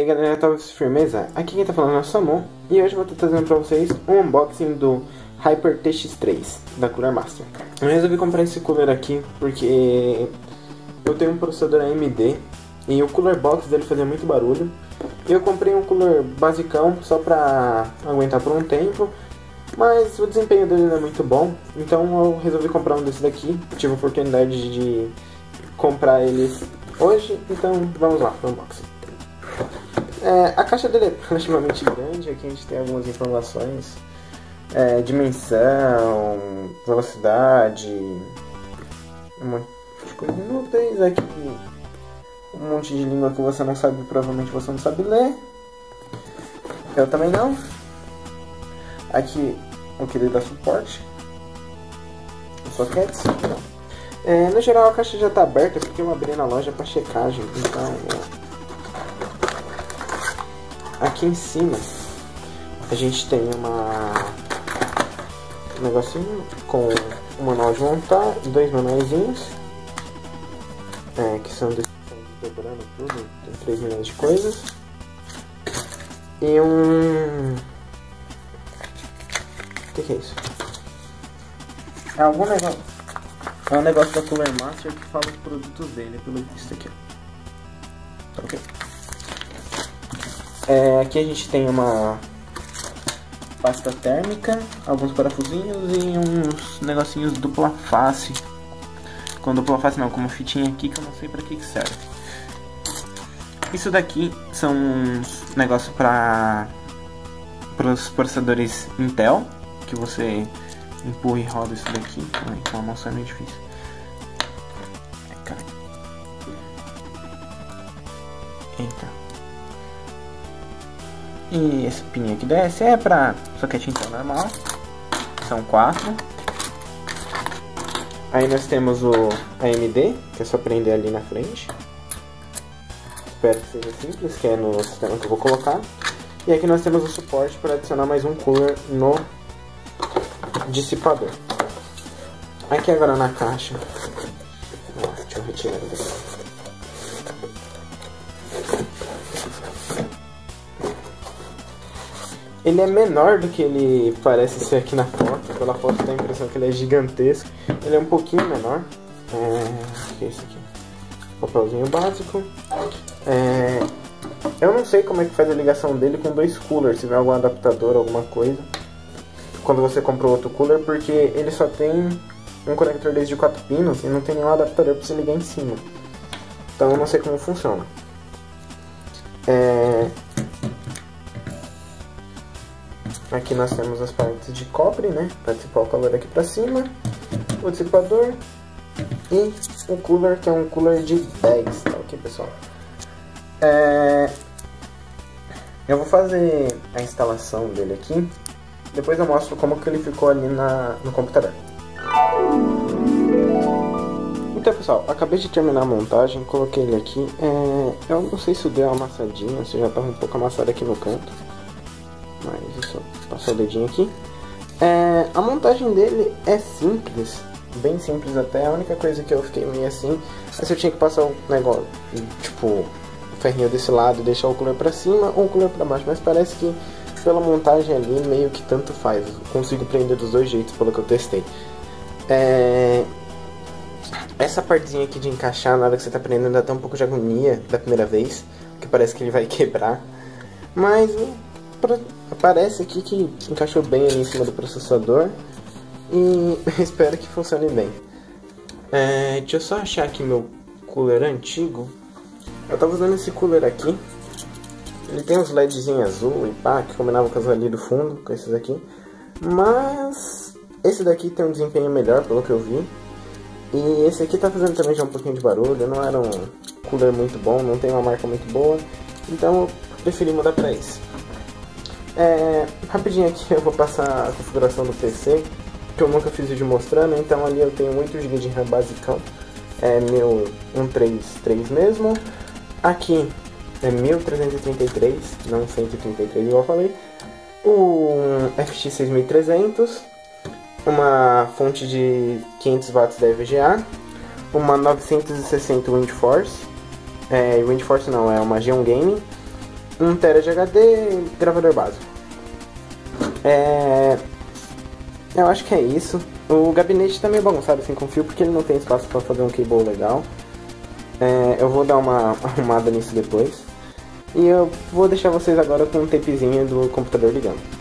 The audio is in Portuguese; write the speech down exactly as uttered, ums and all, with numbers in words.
galera, tava firmeza? Aqui quem tá falando é o Samu. E hoje eu vou estar trazendo pra vocês um unboxing do Hyper T X três da Cooler Master. Eu resolvi comprar esse cooler aqui porque eu tenho um processador A M D e o cooler box dele fazia muito barulho. E eu comprei um cooler basicão só pra aguentar por um tempo, mas o desempenho dele não é muito bom, então eu resolvi comprar um desse daqui. Tive a oportunidade de comprar ele hoje, então vamos lá pro unboxing. É, a caixa dele é relativamente grande, aqui a gente tem algumas informações, é, dimensão, velocidade, um monte de coisas inúteis, aqui um monte de língua que você não sabe, provavelmente você não sabe ler, eu também não. Aqui o que ele dá suporte, os sockets. É, no geral a caixa já está aberta porque eu abri na loja para checagem, então aqui em cima a gente tem uma um negocinho com um manual de montar, dois manuaizinhos, é, que são decorando tudo, tem três milhões de coisas, e um... o que, que é isso? É algum negócio, é um negócio da Cooler Master que fala os produtos dele, pelo visto aqui, tá ok? É, aqui a gente tem uma pasta térmica, alguns parafusinhos e uns negocinhos dupla face. Com dupla face não, com uma fitinha aqui que eu não sei pra que que serve. Isso daqui são uns negócios para os processadores Intel, que você empurra e roda isso daqui. Ai, então a moça é meio difícil. Ai, cara. Eita. E esse pininho que desce é para soquete Intel normal. São quatro. Aí nós temos o A M D, que é só prender ali na frente. Espero que seja simples, que é no sistema que eu vou colocar. E aqui nós temos o suporte para adicionar mais um cooler no dissipador. Aqui agora na caixa, deixa eu retirar daqui. Ele é menor do que ele parece ser aqui na foto. Pela foto dá a impressão que ele é gigantesco. Ele é um pouquinho menor. É... O que é isso aqui? Papelzinho básico. É... Eu não sei como é que faz a ligação dele com dois coolers. Se tiver algum adaptador, alguma coisa. Quando você comprou outro cooler, porque ele só tem um conector desde quatro pinos e não tem nenhum adaptador para você ligar em cima. Então eu não sei como funciona. É... Aqui nós temos as partes de cobre, né, para dissipar o calor aqui para cima, o dissipador e o cooler, que é um cooler de dez, tá ok, pessoal? É... Eu vou fazer a instalação dele aqui, depois eu mostro como que ele ficou ali na, no computador. Então, pessoal, acabei de terminar a montagem, coloquei ele aqui, é... eu não sei se o deu uma amassadinha, se já estava um pouco amassado aqui no canto. Mas isso, passar o dedinho aqui. É, a montagem dele é simples, bem simples até. A única coisa que eu fiquei meio assim é se eu tinha que passar o negócio, tipo, o ferrinho desse lado e deixar o cooler pra cima ou o cooler pra baixo. Mas parece que pela montagem ali meio que tanto faz. Eu consigo prender dos dois jeitos pelo que eu testei. É, essa partezinha aqui de encaixar na hora que você tá prendendo dá até um pouco de agonia da primeira vez, porque parece que ele vai quebrar. Mas parece aqui que encaixou bem ali em cima do processador e espero que funcione bem. É, deixa eu só achar aqui meu cooler antigo. Eu tava usando esse cooler aqui. Ele tem uns LEDzinhos azul e pá, que combinava com as ali do fundo, com esses aqui. Mas esse daqui tem um desempenho melhor, pelo que eu vi. E esse aqui tá fazendo também já um pouquinho de barulho. Não era um cooler muito bom, não tem uma marca muito boa. Então eu preferi mudar pra esse. É, rapidinho aqui eu vou passar a configuração do P C, que eu nunca fiz vídeo mostrando. Então ali eu tenho oito gigas de RAM basicão, é meu cento e trinta e três mesmo. Aqui é mil trezentos e trinta e três, não cento e trinta e três igual eu falei. O F X seis mil e trezentos, uma fonte de quinhentos watts da E V G A, uma novecentos e sessenta WindForce, é, WindForce não, é uma Xeon Game, um tera de H D, gravador básico. É... Eu acho que é isso. O gabinete tá meio bagunçado assim com fio, porque ele não tem espaço para fazer um cable legal. É... Eu vou dar uma arrumada nisso depois. E eu vou deixar vocês agora com um tapezinho do computador ligando.